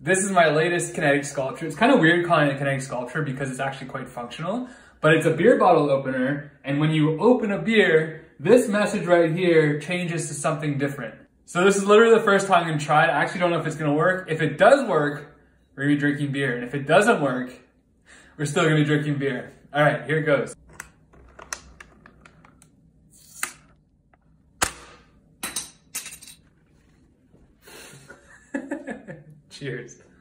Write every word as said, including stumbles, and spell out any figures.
This is my latest kinetic sculpture. It's kind of weird calling it a kinetic sculpture because it's actually quite functional, but it's a beer bottle opener. And when you open a beer, this message right here changes to something different. So this is literally the first time I'm gonna try it. I actually don't know if it's gonna work. If it does work, we're gonna be drinking beer. And if it doesn't work, we're still gonna be drinking beer. All right, here it goes. Cheers.